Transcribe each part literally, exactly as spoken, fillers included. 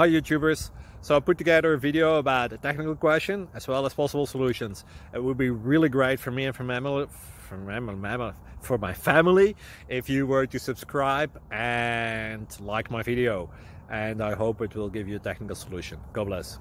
Hi YouTubers! So I put together a video about a technical question as well as possible solutions. It would be really great for me and for, mammal, for, mammal, for my family if you were to subscribe and like my video. And I hope it will give you a technical solution. God bless.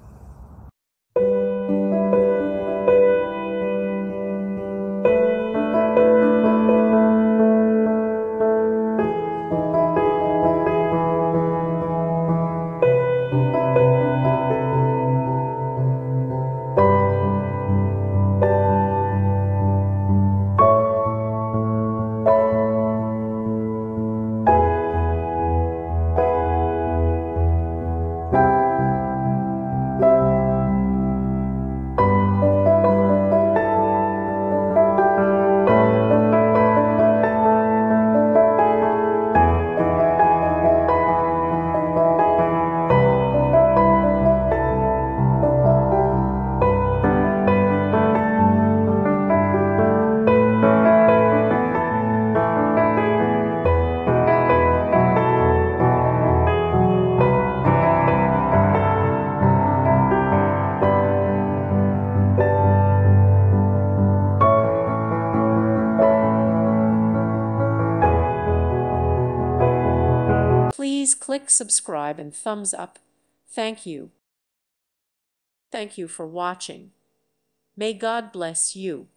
Please click subscribe and thumbs up. Thank you. Thank you for watching. May God bless you.